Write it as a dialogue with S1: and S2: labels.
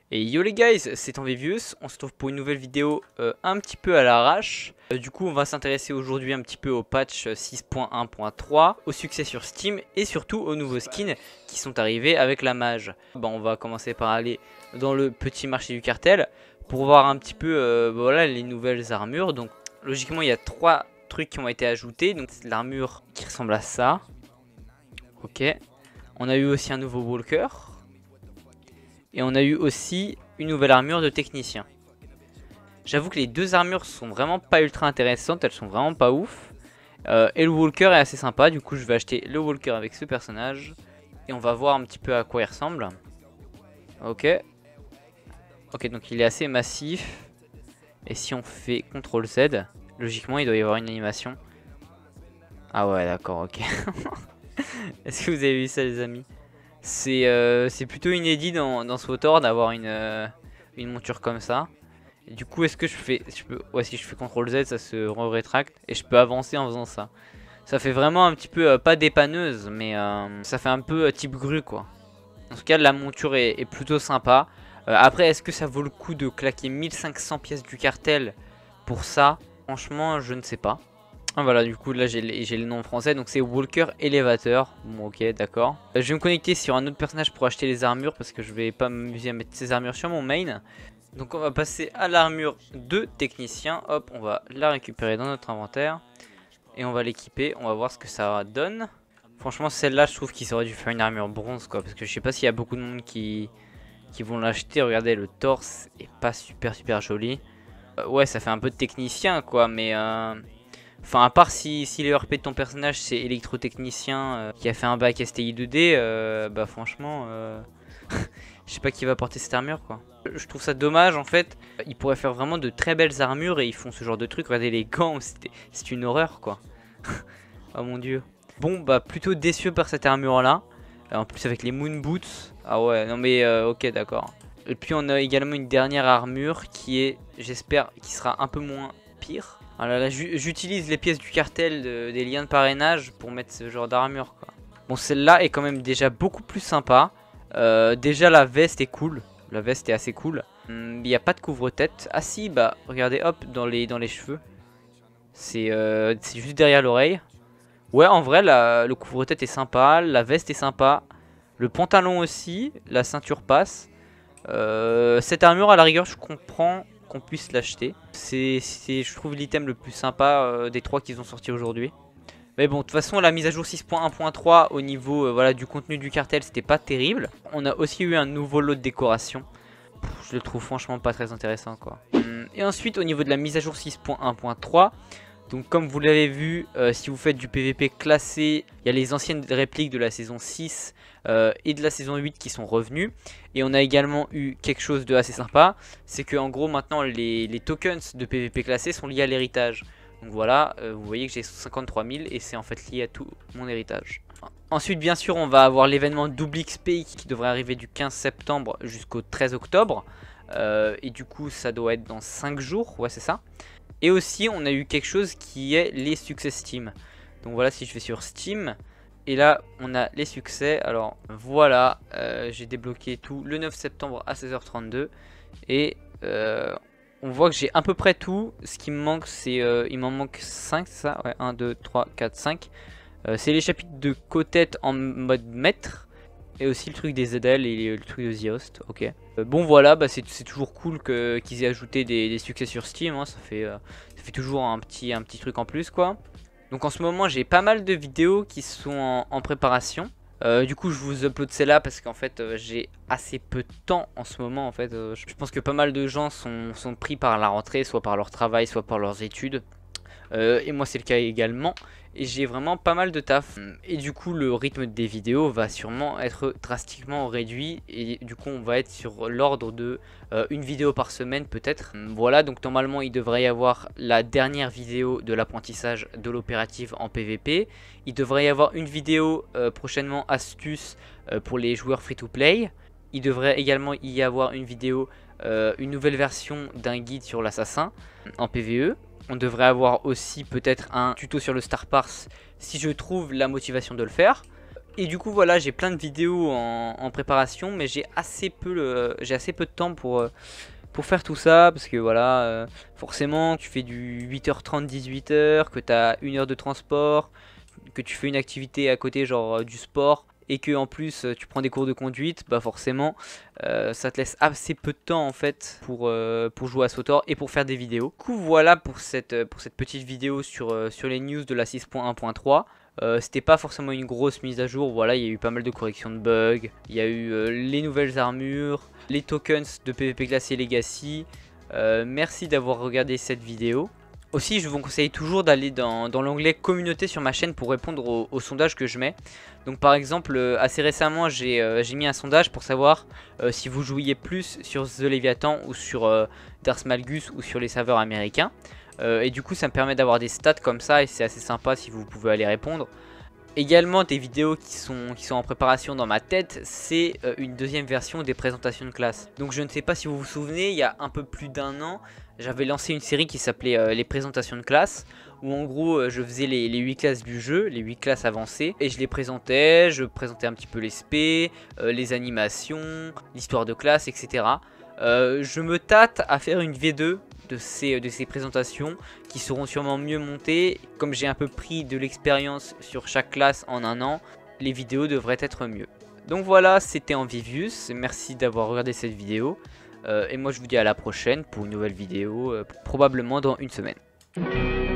S1: Et yo les guys, c'est Envivius, on se retrouve pour une nouvelle vidéo un petit peu à l'arrache. Du coup on va s'intéresser aujourd'hui un petit peu au patch 6.1.3, au succès sur Steam et surtout aux nouveaux skins qui sont arrivés avec la mage. On va commencer par aller dans le petit marché du cartel pour voir un petit peu voilà, les nouvelles armures. Donc logiquement il y a 3 trucs qui ont été ajoutés, donc c'est l'armure qui ressemble à ça. Ok, on a eu aussi un nouveau walker. Et on a eu aussi une nouvelle armure de technicien. J'avoue que les deux armures sont vraiment pas ultra intéressantes, elles sont vraiment pas ouf. Et le walker est assez sympa, du coup je vais acheter le walker avec ce personnage. Et on va voir un petit peu à quoi il ressemble. Ok. Ok, donc il est assez massif. Et si on fait CTRL Z, logiquement il doit y avoir une animation. Ah ouais d'accord, ok. Est-ce que vous avez vu ça les amis? C'est plutôt inédit dans SWTOR d'avoir une monture comme ça. Et du coup, est-ce que ouais, si je fais CTRL Z, ça se rétracte et je peux avancer en faisant ça. Ça fait vraiment un petit peu, pas dépanneuse, mais ça fait un peu type grue quoi. En tout cas, la monture est plutôt sympa. Après, est-ce que ça vaut le coup de claquer 1500 pièces du cartel pour ça? Franchement, je ne sais pas. Ah, voilà, du coup là j'ai le nom français, donc c'est Walker Elevator. Bon ok d'accord. Je vais me connecter sur un autre personnage pour acheter les armures parce que je vais pas m'amuser à mettre ces armures sur mon main. Donc on va passer à l'armure de technicien. Hop, on va la récupérer dans notre inventaire et on va l'équiper, on va voir ce que ça donne. Franchement celle-là je trouve qu'ils auraient dû faire une armure bronze quoi, parce que je sais pas s'il y a beaucoup de monde qui vont l'acheter. Regardez, le torse est pas super joli. Ouais, ça fait un peu de technicien quoi, mais enfin, à part si les RP de ton personnage c'est électrotechnicien qui a fait un bac STI 2D, bah franchement, je sais pas qui va porter cette armure quoi. Je trouve ça dommage en fait. Ils pourraient faire vraiment de très belles armures et ils font ce genre de truc. Regardez les gants, c'est une horreur quoi. Oh mon dieu. Bon, bah plutôt déçu par cette armure là. En plus avec les moon boots. Ah ouais, non mais ok d'accord. Et puis on a également une dernière armure qui est, j'espère, qui sera un peu moins pire. Alors là, j'utilise les pièces du cartel des liens de parrainage pour mettre ce genre d'armure quoi. Bon, celle-là est quand même déjà beaucoup plus sympa. Déjà la veste est cool. La veste est assez cool. Il n'y a pas de couvre-tête. Ah si, bah regardez, hop, dans les cheveux. C'est juste derrière l'oreille. Ouais, en vrai, le couvre-tête est sympa. La veste est sympa. Le pantalon aussi. La ceinture passe. Cette armure, à la rigueur, je comprends qu'on puisse l'acheter. C'est je trouve l'item le plus sympa des 3 qu'ils ont sortis aujourd'hui. Mais bon, de toute façon, la mise à jour 6.1.3 au niveau voilà, du contenu du cartel, c'était pas terrible. On a aussi eu un nouveau lot de décoration. Je le trouve franchement pas très intéressant quoi. Et ensuite, au niveau de la mise à jour 6.1.3, donc comme vous l'avez vu, si vous faites du PVP classé, il y a les anciennes répliques de la saison 6 et de la saison 8 qui sont revenues. Et on a également eu quelque chose de assez sympa, c'est que en gros maintenant les tokens de PVP classé sont liés à l'héritage. Donc voilà, vous voyez que j'ai 53 000 et c'est en fait lié à tout mon héritage. Ensuite bien sûr on va avoir l'événement double XP qui devrait arriver du 15 septembre jusqu'au 13 octobre. Et du coup ça doit être dans 5 jours, ouais c'est ça. Et aussi on a eu quelque chose qui est les succès Steam. Donc voilà, si je vais sur Steam, et là on a les succès. Alors voilà, j'ai débloqué tout le 9 septembre à 16h32. Et on voit que j'ai à peu près tout. Ce qui me manque c'est, il m'en manque 5, c'est ça? Ouais, 1, 2, 3, 4, 5. C'est les chapitres de Kotet en mode maître. Et aussi le truc des ZL et le truc de The Host. Ok. Bon voilà, bah c'est toujours cool qu'ils aient ajouté des succès sur Steam. Hein. Ça fait toujours un petit truc en plus quoi. Donc en ce moment j'ai pas mal de vidéos qui sont en préparation. Du coup je vous upload celle-là parce qu'en fait j'ai assez peu de temps en ce moment en fait. Je pense que pas mal de gens sont pris par la rentrée, soit par leur travail, soit par leurs études. Et moi c'est le cas également. Et j'ai vraiment pas mal de taf. Et du coup le rythme des vidéos va sûrement être drastiquement réduit. Et du coup on va être sur l'ordre de une vidéo par semaine peut-être. Voilà, donc normalement il devrait y avoir la dernière vidéo de l'apprentissage de l'opérative en PVP. Il devrait y avoir une vidéo prochainement astuce pour les joueurs free to play. Il devrait également y avoir une vidéo, une nouvelle version d'un guide sur l'assassin en PVE. On devrait avoir aussi peut-être un tuto sur le Star Parse si je trouve la motivation de le faire. Et du coup voilà, j'ai plein de vidéos en préparation, mais j'ai assez peu de temps pour faire tout ça, parce que voilà, forcément tu fais du 8h30 18h, que tu as 1 heure de transport, que tu fais une activité à côté genre du sport, et que en plus tu prends des cours de conduite, bah forcément ça te laisse assez peu de temps en fait pour jouer à SWTOR et pour faire des vidéos. Du coup voilà pour cette petite vidéo sur les news de la 6.1.3. C'était pas forcément une grosse mise à jour, voilà, il y a eu pas mal de corrections de bugs, il y a eu les nouvelles armures, les tokens de PvP Classic Legacy. Merci d'avoir regardé cette vidéo. Aussi, je vous conseille toujours d'aller dans l'onglet communauté sur ma chaîne pour répondre aux sondages que je mets. Donc par exemple, assez récemment, j'ai mis un sondage pour savoir si vous jouiez plus sur The Leviathan ou sur Darth Malgus ou sur les serveurs américains. Et du coup, ça me permet d'avoir des stats comme ça et c'est assez sympa si vous pouvez aller répondre. Également des vidéos qui sont en préparation dans ma tête, c'est une deuxième version des présentations de classe. Donc je ne sais pas si vous vous souvenez, il y a un peu plus d'1 an, j'avais lancé une série qui s'appelait les présentations de classe, où en gros je faisais les 8 classes du jeu, les 8 classes avancées, et je les présentais, je présentais un petit peu les spés, les animations, l'histoire de classe, etc. Je me tâte à faire une V2 de ces présentations qui seront sûrement mieux montées. Comme j'ai un peu pris de l'expérience sur chaque classe en 1 an, les vidéos devraient être mieux. Donc voilà, c'était Envivius, merci d'avoir regardé cette vidéo. Et moi je vous dis à la prochaine pour une nouvelle vidéo, probablement dans une semaine.